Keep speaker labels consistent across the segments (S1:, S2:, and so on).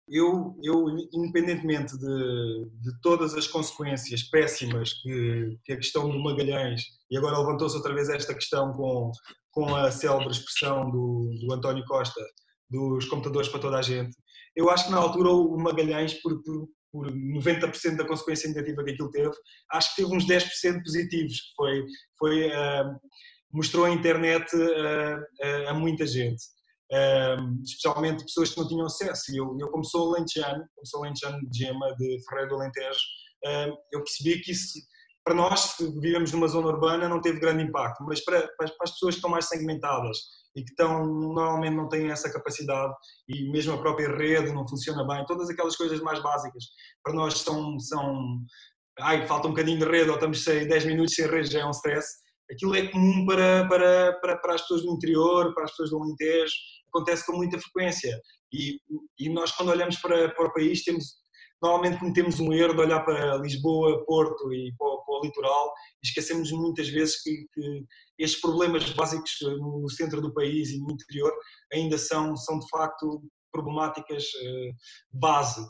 S1: Independentemente de todas as consequências péssimas que a questão do Magalhães, e agora levantou-se outra vez esta questão com a célebre expressão do António Costa, dos computadores para toda a gente, eu acho que na altura o Magalhães, por 90% da consequência negativa que aquilo teve, acho que teve uns 10% positivos, que mostrou a internet a muita gente. Especialmente pessoas que não tinham acesso. E eu como sou alentejano de Gema, de Ferreira do Alentejo, eu percebi que isso, para nós que vivemos numa zona urbana, não teve grande impacto, mas para as pessoas que estão mais segmentadas e que normalmente não têm essa capacidade, e mesmo a própria rede não funciona bem, todas aquelas coisas mais básicas, para nós falta um bocadinho de rede, ou estamos 10 minutos sem rede, já é um stress. Aquilo é comum para as pessoas do interior, para as pessoas do Alentejo, acontece com muita frequência. E nós, quando olhamos para o país, normalmente cometemos um erro de olhar para Lisboa, Porto e para o litoral, e esquecemos muitas vezes que estes problemas básicos no centro do país e no interior ainda são de facto problemáticas base.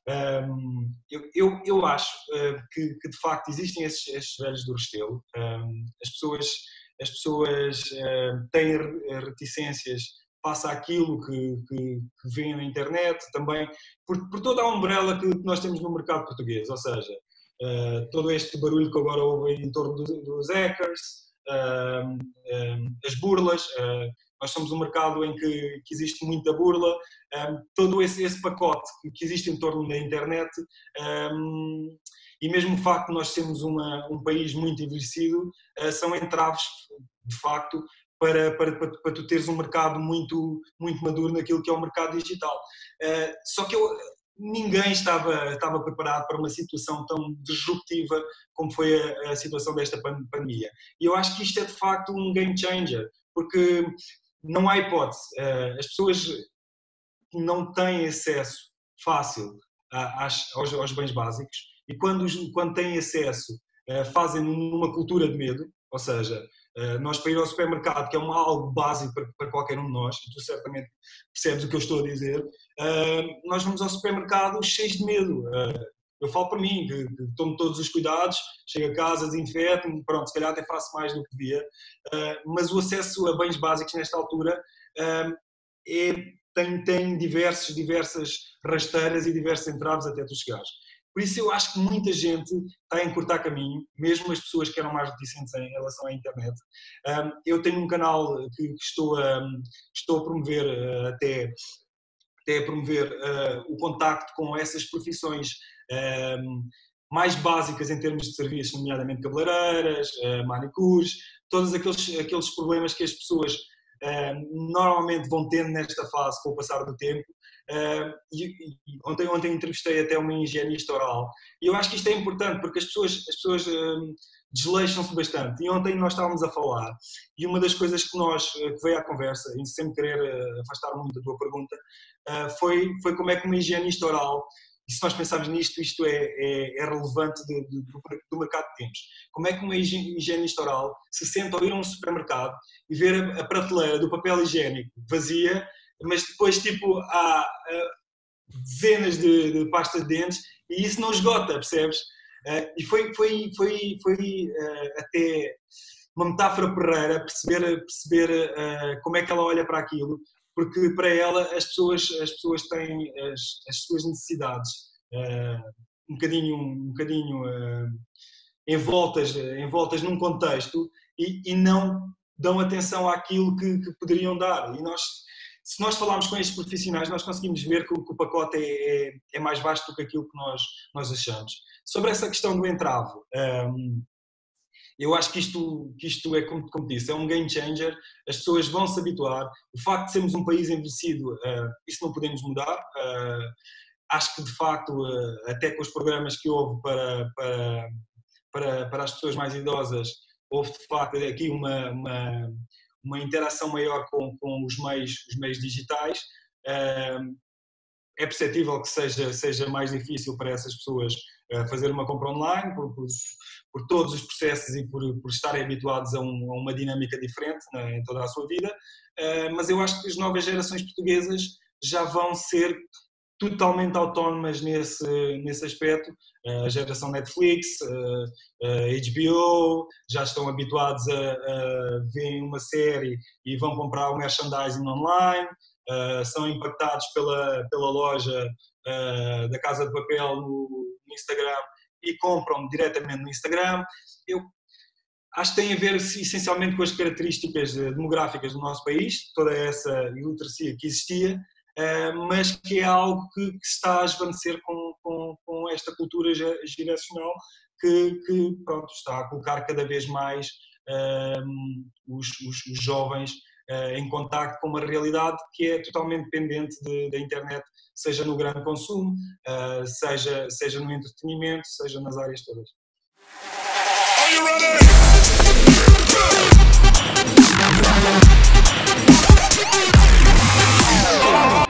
S1: Eu acho que de facto existem esses velhos do Restelo. As pessoas têm reticências face àquilo que vêem na internet, também por toda a umbrella que nós temos no mercado português, ou seja, todo este barulho que agora houve em torno dos hackers, as burlas. Nós somos um mercado em que existe muita burla, todo esse pacote que existe em torno da internet, e mesmo o facto de nós sermos um país muito envelhecido, são entraves, de facto, para tu teres um mercado muito, muito maduro naquilo que é o mercado digital. Só que ninguém estava preparado para uma situação tão disruptiva como foi a situação desta pandemia. E eu acho que isto é de facto um game changer, porque não há hipótese. As pessoas não têm acesso fácil aos bens básicos, e quando têm acesso, fazem numa cultura de medo, ou seja, nós para ir ao supermercado, que é algo básico para qualquer um de nós, e tu certamente percebes o que eu estou a dizer, nós vamos ao supermercado cheios de medo. Eu falo para mim, que tomo todos os cuidados, chego a casa, desinfeto-me, pronto, se calhar até faço mais do que devia, mas o acesso a bens básicos nesta altura tem diversas rasteiras e diversos entraves até tu chegares. Por isso eu acho que muita gente está a encurtar caminho, mesmo as pessoas que eram mais reticentes em relação à internet. Eu tenho um canal que estou a promover, até a promover o contacto com essas profissões mais básicas em termos de serviços, nomeadamente cabeleireiras, manicures, todos aqueles problemas que as pessoas normalmente vão tendo nesta fase com o passar do tempo. Ontem entrevistei até uma higienista oral, e eu acho que isto é importante porque as pessoas desleixam-se bastante. E ontem nós estávamos a falar, e uma das coisas que veio à conversa, e sem querer afastar muito da tua pergunta, foi como é que uma higienista oral, e se nós pensarmos nisto, isto é relevante do mercado que temos. Como é que uma higienista oral se senta ao ir a um supermercado e ver a prateleira do papel higiênico vazia, mas depois há dezenas de pastas de dentes e isso não esgota, percebes? E foi até uma metáfora porreira perceber como é que ela olha para aquilo, porque para ela as pessoas têm as suas necessidades um bocadinho envoltas num contexto e não dão atenção àquilo que poderiam dar. E se nós falarmos com estes profissionais, nós conseguimos ver que o pacote é mais vasto do que aquilo que nós achamos. Sobre essa questão do entrave, eu acho que isto é, como disse, é um game changer, as pessoas vão se habituar. O facto de sermos um país envelhecido, isso não podemos mudar. Acho que, de facto, até com os programas que houve para as pessoas mais idosas, houve, de facto, aqui uma interação maior com os meios digitais. É perceptível que seja mais difícil para essas pessoas fazer uma compra online, por todos os processos e por estarem habituados a uma dinâmica diferente, né, em toda a sua vida, mas eu acho que as novas gerações portuguesas já vão ser totalmente autónomas nesse aspecto. A geração Netflix, HBO, já estão habituados a ver uma série e vão comprar o merchandising online, são impactados pela loja da Casa de Papel no Instagram e compram diretamente no Instagram. Eu acho que tem a ver essencialmente com as características demográficas do nosse país, toda essa iliteracia que existia, mas que é algo que se está a esvanecer com esta cultura geracional que pronto, está a colocar cada vez mais os jovens em contacto com uma realidade que é totalmente dependente da internet, seja no grande consumo, seja no entretenimento, seja nas áreas todas. Are you ready?